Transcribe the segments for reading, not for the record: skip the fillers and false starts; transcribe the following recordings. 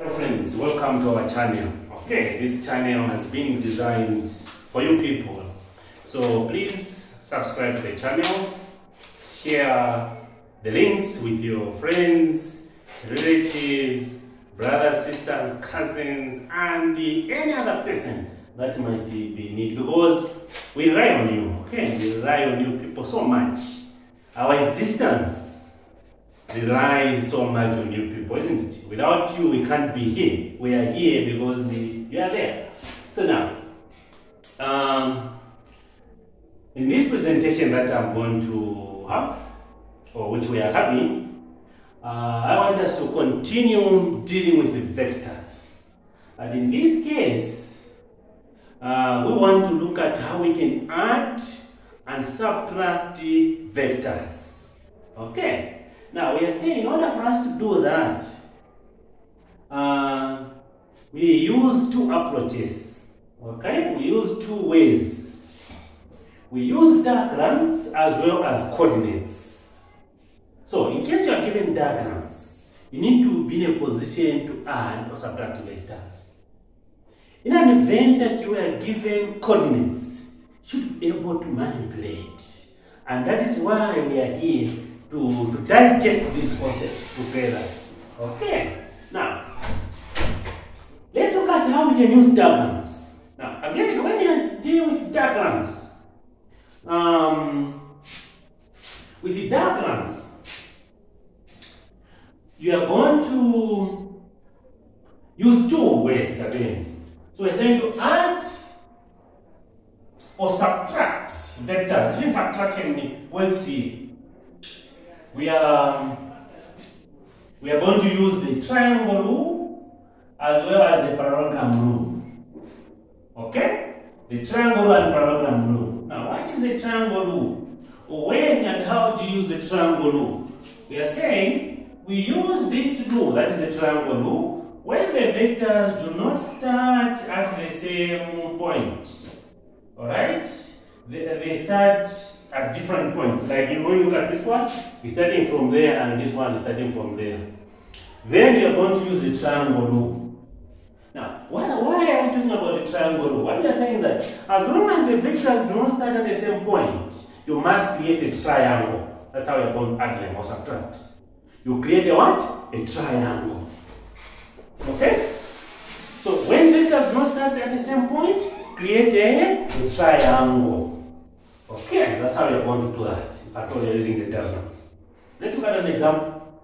Friends, welcome to our channel. Okay, this channel has been designed for you people, so please subscribe to the channel, share the links with your friends, relatives, brothers, sisters, cousins, and any other person that might be in need, because we rely on you. Okay, we rely on you people so much. Our existence relies so much on you people, isn't it? Without you, we can't be here. We are here because you are there. So now, in this presentation that I'm going to have, or which we are having, I want us to continue dealing with the vectors. And in this case, we want to look at how we can add and subtract the vectors. Okay? Now, we are saying in order for us to do that, we use two approaches. Okay? We use two ways. We use diagrams as well as coordinates. So, in case you are given diagrams, you need to be in a position to add or subtract vectors. In an event that you are given coordinates, you should be able to manipulate. And that is why we are here to digest these concepts together. Okay? Now, let's look at how we can use diagrams. Now, again, when you deal with diagrams, you are going to use two ways again. So we're saying to add or subtract vectors. Even subtraction works here. We are going to use the triangle rule as well as the parallelogram rule. Okay? The triangle and parallelogram rule. Now, what is the triangle rule? When and how do you use the triangle rule? We are saying we use this rule, that is the triangle rule, when the vectors do not start at the same point. Alright? They start at different points. Like when you look at this one, it's starting from there, and this one is starting from there. Then we are going to use the triangle rule. Now, why are we talking about the triangle rule? What we are saying is that as long as the vectors do not start at the same point, you must create a triangle. That's how we are going to add them or subtract. You create a what? A triangle. Okay? So when vectors do not start at the same point, create a triangle. Okay, that's how you're going to do that, if at all you're using the diagrams. Let's look at an example.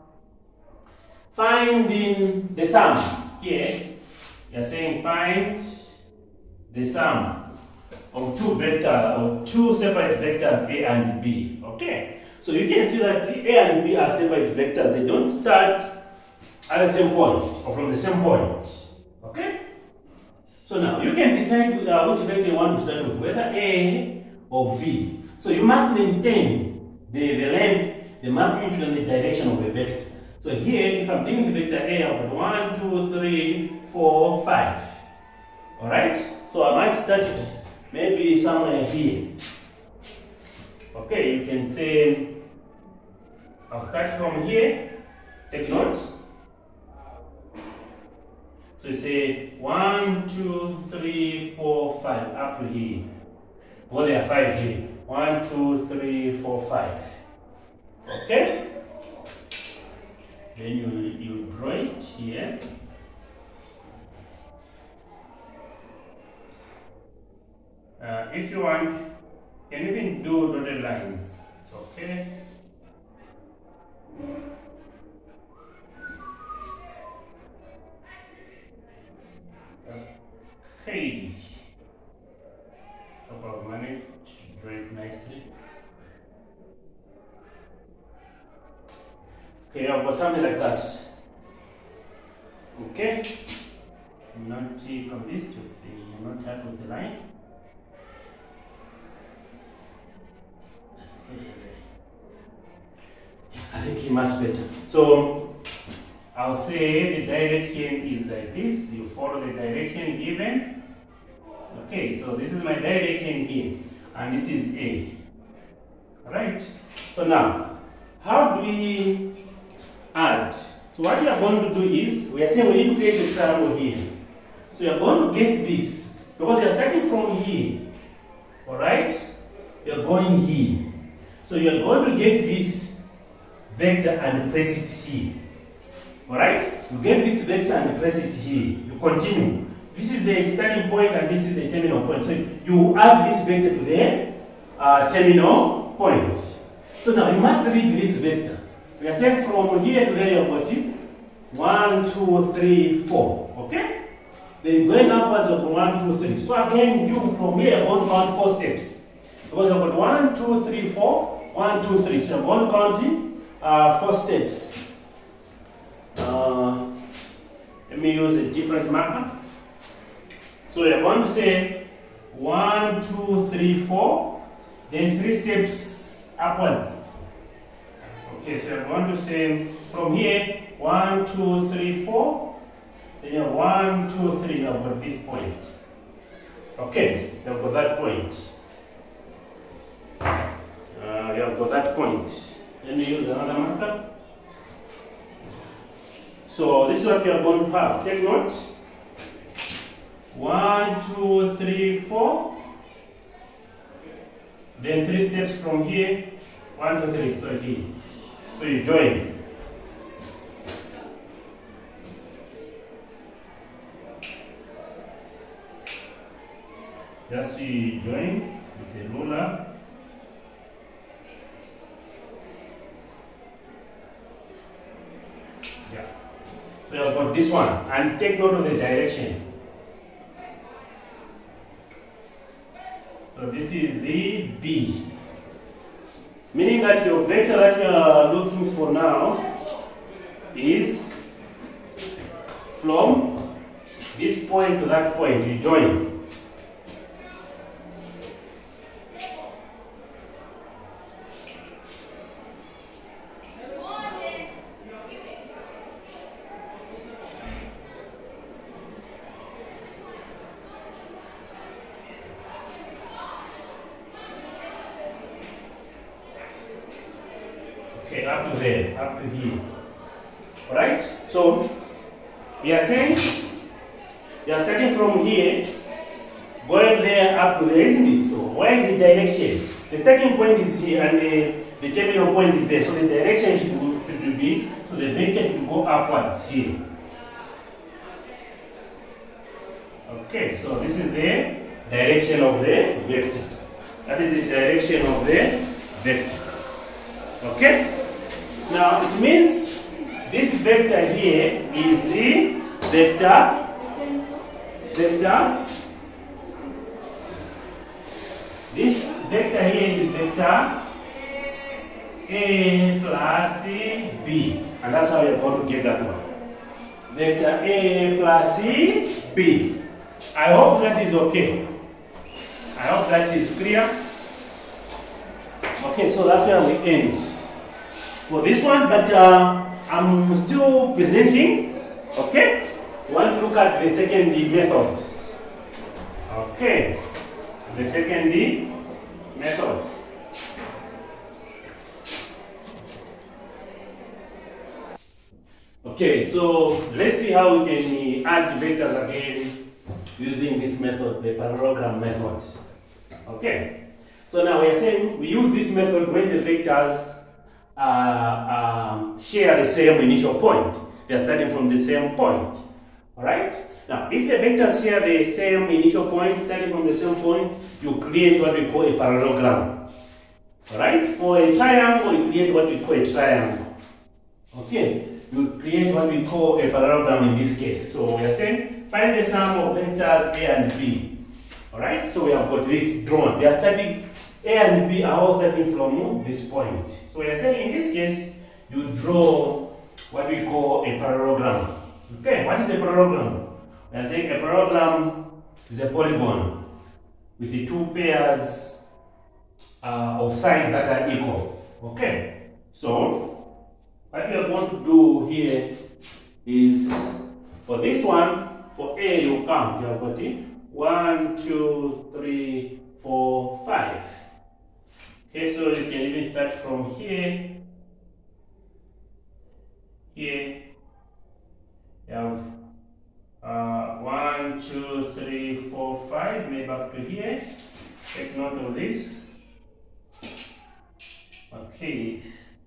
Finding the sum. Here, you're saying find the sum of two separate vectors A and B. Okay, so you can see that A and B are separate vectors. They don't start at the same point or from the same point. Okay, so now you can decide which vector you want to start with, whether A or B. So you must maintain the length, the magnitude, and the direction of a vector. So here, if I'm dealing with vector A, I've got 1, 2, 3, 4, 5. Alright? So I might start it maybe somewhere here. Okay, you can say, I'll start from here. Take note. So you say 1, 2, 3, 4, 5, up to here. Well, there are 5 here. 1, 2, 3, 4, 5. Okay? Then you draw it here. If you want, you can even do dotted lines. It's okay. Okay. Hope I've managed to draw it nicely. Okay, I've got something like that. Okay. Not from this to the not happy with the line. I think much better. So I'll say the direction is like this. You follow the direction given. Okay, so this is my direction here, and this is A. Alright? So now, how do we add So what we are going to do is, we are saying we need to create a triangle here. So you are going to get this, because you are starting from here, alright? You are going here. So you are going to get this vector and place it here. Alright? You get this vector and press it here. You continue. This is the starting point and this is the terminal point. So you add this vector to the terminal point. So now you must read this vector. We are saying from here to there you have got it. 1, 2, 3, 4. Okay? Then going upwards of 1, 2, 3. So again, you from here are going to count 4 steps. Because I've got 1, 2, 3, 4. 1, 2, 3. So I'm going to count 4 steps. Let me use a different marker. So we are going to say 1, 2, 3, 4. Then 3 steps upwards. Okay, so I'm going to say from here 1, 2, 3, 4. Then you have 1, 2, 3. You have got this point. Okay, you have got that point. You have got that point. Let me use another marker. So this is what we are going to have. Take note. 1, 2, 3, 4. Then 3 steps from here. 1, 2, 3. So here. So you join. Just you join with a ruler. Yeah. So you have got this one, and take note of the direction. So this is ZB, meaning that your vector that you are looking for now is from this point to that point. You join. Okay, up to there, up to here. Alright? So, we are saying, we are starting from here, going there up to there, isn't it? So, where is the direction? The starting point is here and the terminal point is there. So, the direction should be, so the vector should go upwards here. Okay, so this is the direction of the vector. That is the direction of the vector. Okay? Now it means this vector here is the vector. This vector here is vector A plus B. And that's how you're going to get that one. Vector A plus B. I hope that is okay. I hope that is clear. Okay, so that's where we end for this one, but I'm still presenting. Okay, we want to look at the second method. Okay, the second method. Okay, so let's see how we can add vectors again using this method, the parallelogram method. Okay. So now we are saying we use this method when the vectors share the same initial point. They are starting from the same point. Alright? Now, if the vectors share the same initial point, starting from the same point, you create what we call a parallelogram. Alright? For a triangle, you create what we call a triangle. Okay? You create what we call a parallelogram in this case. So we are saying find the sum of vectors A and B. Alright? So we have got this drawn. They are starting, A and B are all starting from this point. So we are saying in this case, you draw what we call a parallelogram. Okay, what is a parallelogram? We are saying a parallelogram is a polygon with the two pairs of sides that are equal. Okay, so what we are going to do here is for this one, for A you count, you have got it 1, 2, 3, 4, 5. Okay, so you can even start from here, here, You have 1, 2, 3, 4, 5, maybe up to here. Take note of this. Okay.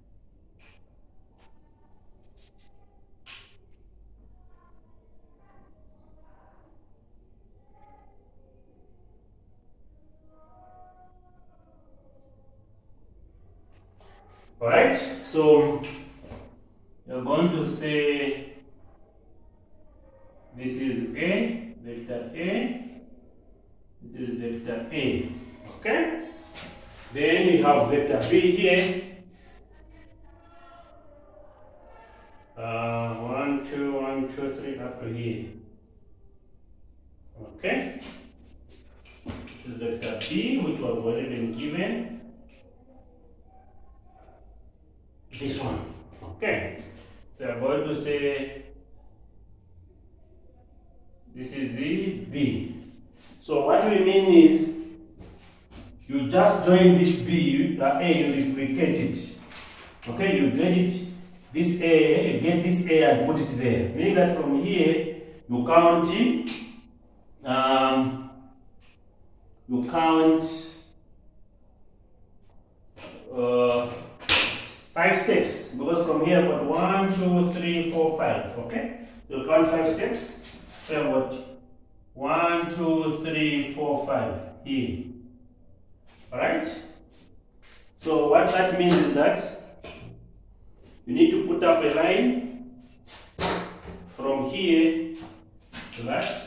Alright, so you're going to say this is A, vector A, this is vector A, okay? Then we have vector B here. 1, 2, 1, 2, 3, up to here. Okay? This is vector B, which was already been given. This one. Okay? So I'm going to say this is the B. So what we mean is you just join this B, A, you replicate it. Okay, you get it, this A, you get this A and put it there. Meaning that from here, you count 5 steps. Because from here I've got 1, 2, 3, 4, 5. Okay? You count 5 steps. So I've got 1, 2, 3, 4, 5 here. Alright? So what that means is that you need to put up a line from here to that.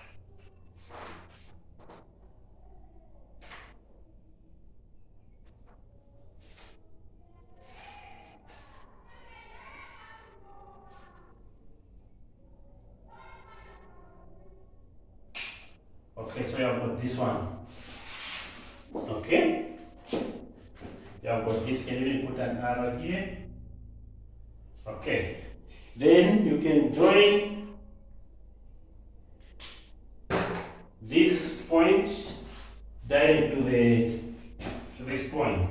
Okay, so you have got this one. Okay? You have got this. Can you put an arrow here? Okay. Then you can join this point direct to this point.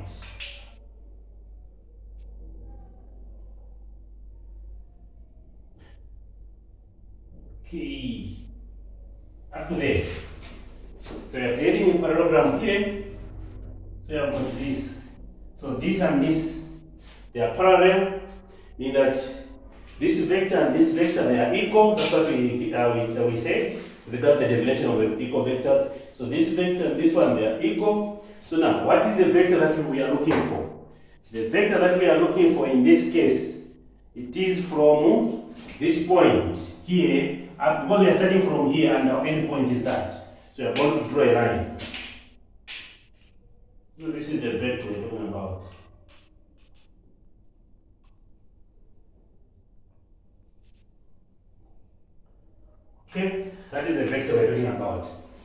Okay. Up to there. So you are creating a parallelogram here. So you have got this. So this and this, they are parallel, meaning that this vector and this vector, they are equal. That's what we said. We got the definition of equal vectors. So this vector and this one, they are equal. So now, what is the vector that we are looking for? The vector that we are looking for in this case, it is from this point here, because we are starting from here and our end point is that. So we are going to draw a line. So this is the vector we're talking about. Okay, that is the vector we're talking about.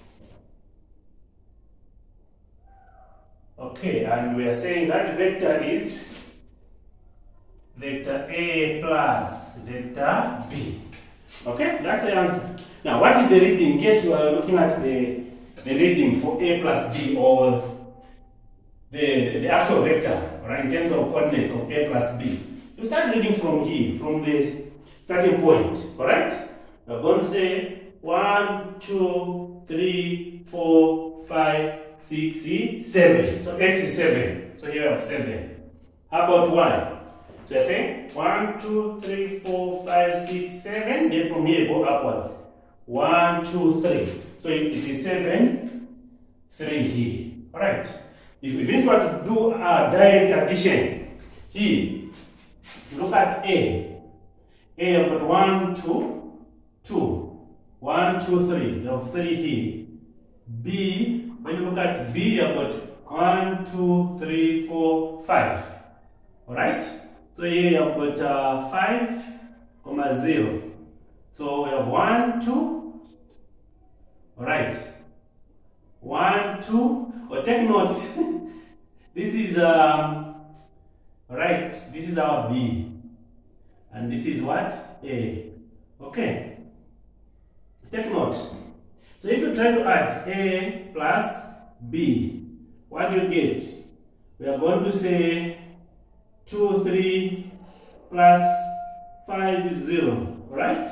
Okay, and we are saying that vector is vector A plus vector B. Okay, that's the answer. Now, what is the reading? In case you are looking at the reading for A plus B, or the actual vector, right, in terms of coordinates of A plus B, you start reading from here, from the starting point, correct? We're going to say 1, 2, 3, 4, 5, 6, 7. So X is 7. So here we have 7. How about Y? So you're saying 1, 2, 3, 4, 5, 6, 7. Then from here go upwards. 1, 2, 3. So it is 7, 3 here. Alright. Even if you want to do a direct addition, here, if you look at A, I've got 1, 2, 2. 1, 2, 3. You have 3 here. B, when you look at B, you've got 1, 2, 3, 4, 5. Alright? So here you have got 5, 0. So we have 1, 2. Alright. 1, 2. Or take note. This is right. This is our B. And this is what? A. Okay. Take note. So if you try to add A plus B, what do you get? We are going to say 2, 3 plus 5 is 0, right?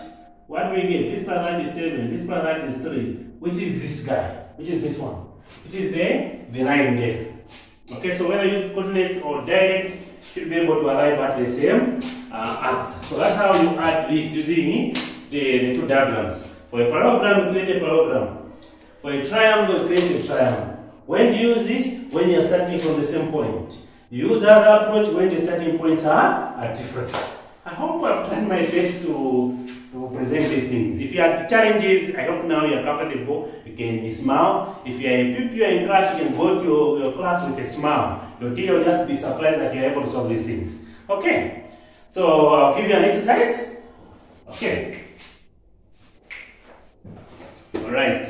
What do we get? This plus that is 7, this plus that is 3. Which is this guy? Which is this one? Which is the 9 there. Okay, so whether you use coordinates or direct, you should be able to arrive at the same answer. So that's how you add this using the two diagrams. For a parallelogram, you create a parallelogram. For a triangle, you create a triangle. When do you use this? When you are starting from the same point. You use that approach when the starting points are different. I hope I've done my best to present these things. If you have challenges, I hope now you are comfortable. You can smile. If you are a pupil in class, you can go to your class with a smile. Your teacher will just be surprised that you are able to solve these things. Okay. So I'll give you an exercise. Okay. All right.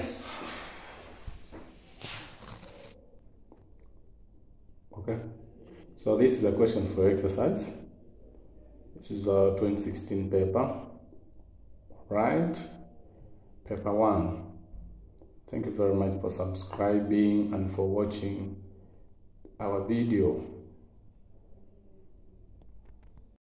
Okay. So this is a question for exercise. This is a 2016 paper. Right? Paper 1. Thank you very much for subscribing and for watching our video.